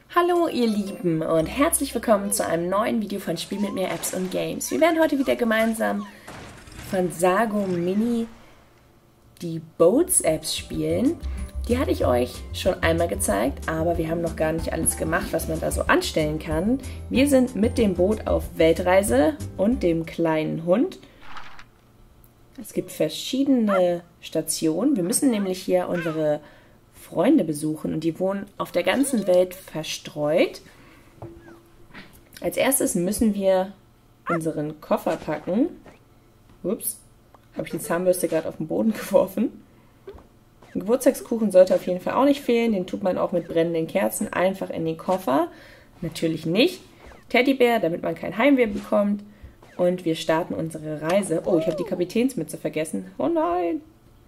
Hallo ihr Lieben und herzlich willkommen zu einem neuen Video von Spiel mit mir Apps und Games. Wir werden heute wieder gemeinsam von Sago Mini die Boats Apps spielen. Die hatte ich euch schon einmal gezeigt, aber wir haben noch gar nicht alles gemacht, was man da so anstellen kann. Wir sind mit dem Boot auf Weltreise und dem kleinen Hund. Es gibt verschiedene Stationen. Wir müssen nämlich hier unsere Freunde besuchen und die wohnen auf der ganzen Welt verstreut. Als erstes müssen wir unseren Koffer packen. Ups, habe ich die Zahnbürste gerade auf den Boden geworfen. Ein Geburtstagskuchen sollte auf jeden Fall auch nicht fehlen. Den tut man auch mit brennenden Kerzen einfach in den Koffer. Natürlich nicht. Teddybär, damit man kein Heimweh bekommt. Und wir starten unsere Reise. Oh, ich habe die Kapitänsmütze vergessen. Oh nein.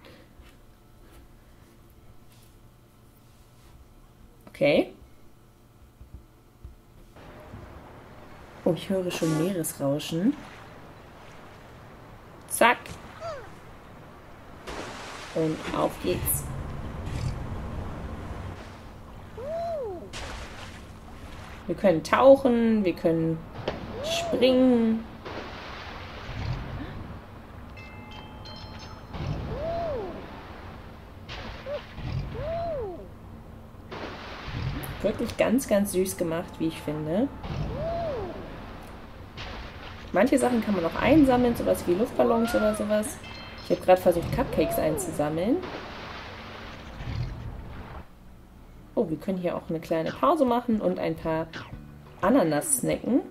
Okay. Oh, ich höre schon Meeresrauschen. Zack. Und auf geht's. Wir können tauchen, wir können springen. Wirklich ganz, ganz süß gemacht, wie ich finde. Manche Sachen kann man auch einsammeln, sowas wie Luftballons oder sowas. Ich habe gerade versucht, Cupcakes einzusammeln. Oh, wir können hier auch eine kleine Pause machen und ein paar Ananas snacken.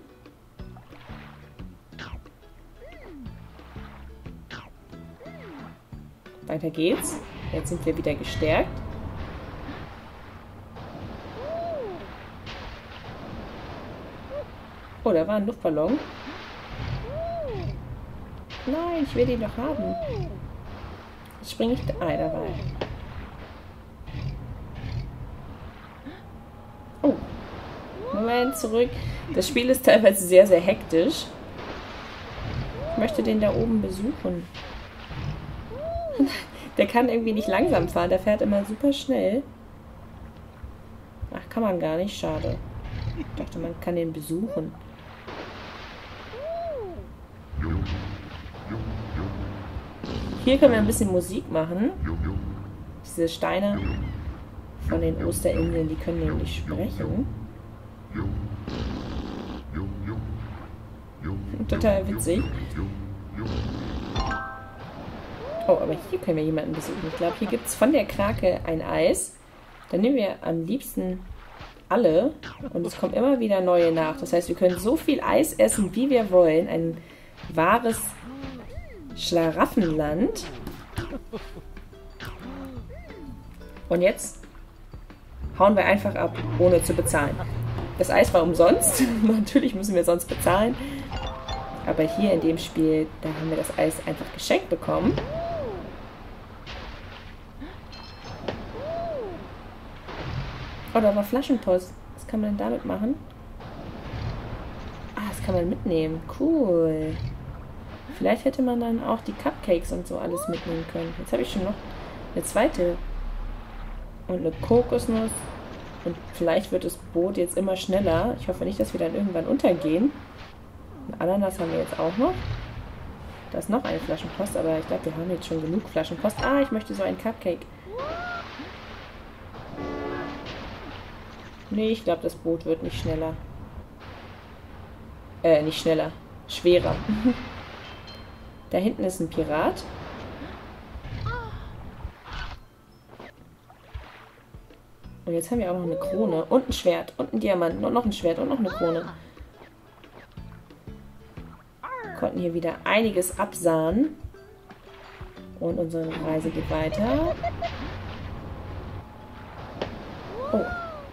Weiter geht's. Jetzt sind wir wieder gestärkt. Oh, da war ein Luftballon. Nein, ich will den doch haben. Jetzt springe ich da. Ah, da war er. Oh. Moment, zurück. Das Spiel ist teilweise sehr, sehr hektisch. Ich möchte den da oben besuchen. Der kann irgendwie nicht langsam fahren. Der fährt immer super schnell. Ach, kann man gar nicht. Schade. Ich dachte, man kann den besuchen. Hier können wir ein bisschen Musik machen. Diese Steine von den Osterinseln, die können nämlich sprechen. Total witzig. Oh, aber hier können wir jemanden besuchen. Ich glaube, hier gibt es von der Krake ein Eis. Dann nehmen wir am liebsten alle und es kommen immer wieder neue nach. Das heißt, wir können so viel Eis essen, wie wir wollen. Ein wahres Schlaraffenland. Und jetzt hauen wir einfach ab, ohne zu bezahlen. Das Eis war umsonst. Natürlich müssen wir sonst bezahlen. Aber hier in dem Spiel, da haben wir das Eis einfach geschenkt bekommen. Oh, da war Flaschenpost. Was kann man denn damit machen? Ah, das kann man mitnehmen. Cool. Vielleicht hätte man dann auch die Cupcakes und so alles mitnehmen können. Jetzt habe ich schon noch eine zweite. Und eine Kokosnuss. Und vielleicht wird das Boot jetzt immer schneller. Ich hoffe nicht, dass wir dann irgendwann untergehen. Ein Ananas haben wir jetzt auch noch. Da ist noch eine Flaschenpost, aber ich glaube, wir haben jetzt schon genug Flaschenpost. Ah, ich möchte so einen Cupcake. Nee, ich glaube, das Boot wird nicht schneller. Nicht schneller. Schwerer. Da hinten ist ein Pirat. Und jetzt haben wir auch noch eine Krone und ein Schwert und einen Diamanten und noch ein Schwert und noch eine Krone. Wir konnten hier wieder einiges absahnen. Und unsere Reise geht weiter. Oh.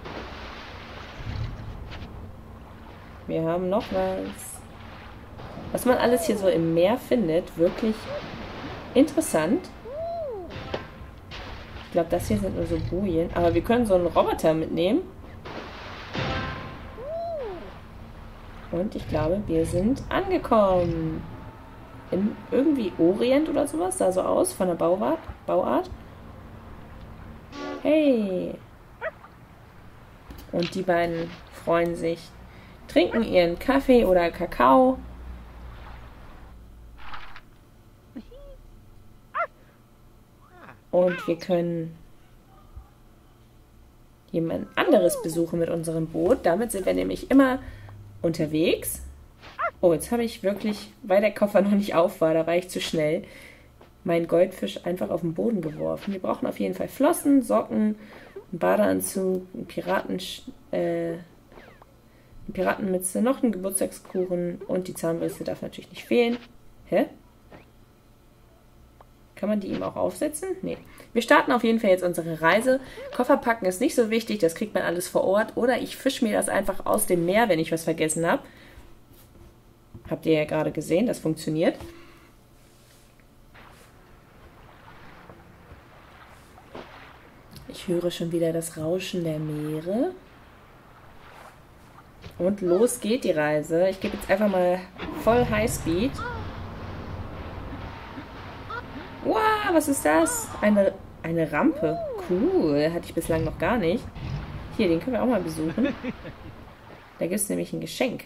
Wir haben noch was man alles hier so im Meer findet. Wirklich interessant. Ich glaube, das hier sind nur so Bojen. Aber wir können so einen Roboter mitnehmen. Und ich glaube, wir sind angekommen. In irgendwie Orient oder sowas. Sah so aus von der Bauart. Hey. Und die beiden freuen sich, trinken ihren Kaffee oder Kakao. Und wir können jemand anderes besuchen mit unserem Boot. Damit sind wir nämlich immer unterwegs. Oh, jetzt habe ich wirklich, weil der Koffer noch nicht auf war, da war ich zu schnell, meinen Goldfisch einfach auf den Boden geworfen. Wir brauchen auf jeden Fall Flossen, Socken, einen Badeanzug, eine Piratenmütze, noch einen Geburtstagskuchen und die Zahnbürste darf natürlich nicht fehlen. Hä? Kann man die ihm auch aufsetzen? Nee. Wir starten auf jeden Fall jetzt unsere Reise. Koffer packen ist nicht so wichtig, das kriegt man alles vor Ort. Oder ich fische mir das einfach aus dem Meer, wenn ich was vergessen habe. Habt ihr ja gerade gesehen, das funktioniert. Ich höre schon wieder das Rauschen der Meere. Und los geht die Reise. Ich gebe jetzt einfach mal voll Highspeed. Wow, was ist das? Eine Rampe. Cool, hatte ich bislang noch gar nicht. Hier, den können wir auch mal besuchen. Da gibt es nämlich ein Geschenk.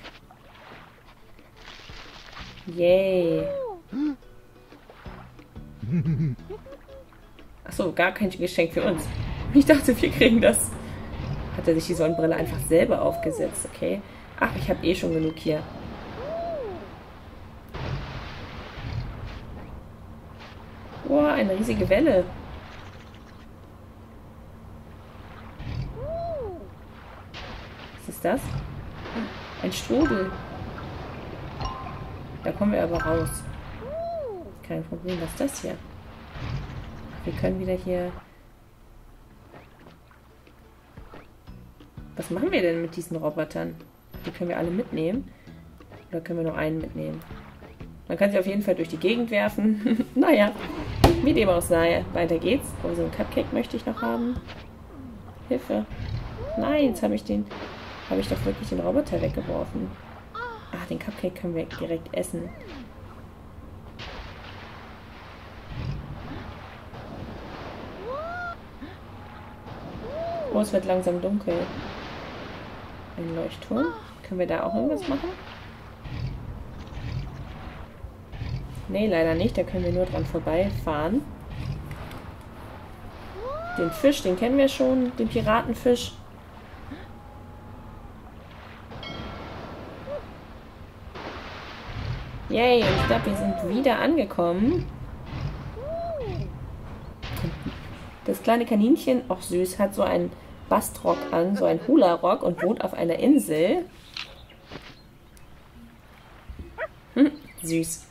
Yay. Achso, gar kein Geschenk für uns. Ich dachte, wir kriegen das. Hat er sich die Sonnenbrille einfach selber aufgesetzt, okay? Ach, ich habe eh schon genug hier. Wow, eine riesige Welle. Was ist das? Ein Strudel. Da kommen wir aber raus. Kein Problem, was ist das hier? Wir können wieder hier... Was machen wir denn mit diesen Robotern? Die können wir alle mitnehmen. Oder können wir nur einen mitnehmen? Man kann sie auf jeden Fall durch die Gegend werfen. Naja, wie dem auch sei. Weiter geht's. Oh, so ein Cupcake möchte ich noch haben. Hilfe. Nein, jetzt habe ich doch wirklich den Roboter weggeworfen. Ah, den Cupcake können wir direkt essen. Oh, es wird langsam dunkel. Ein Leuchtturm. Können wir da auch irgendwas machen? Nee, leider nicht. Da können wir nur dran vorbeifahren. Den Fisch, den kennen wir schon. Den Piratenfisch. Yay, und ich glaube, wir sind wieder angekommen. Das kleine Kaninchen, auch süß, hat so einen Bastrock an, so einen Hula-Rock und wohnt auf einer Insel. Süß.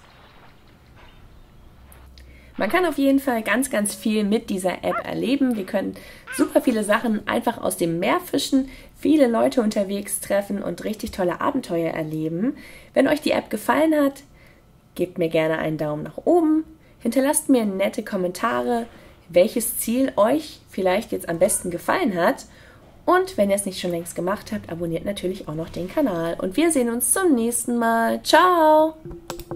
Man kann auf jeden Fall ganz, ganz viel mit dieser App erleben. Wir können super viele Sachen einfach aus dem Meer fischen, viele Leute unterwegs treffen und richtig tolle Abenteuer erleben. Wenn euch die App gefallen hat, gebt mir gerne einen Daumen nach oben, hinterlasst mir nette Kommentare, welches Ziel euch vielleicht jetzt am besten gefallen hat. Und wenn ihr es nicht schon längst gemacht habt, abonniert natürlich auch noch den Kanal. Und wir sehen uns zum nächsten Mal. Ciao!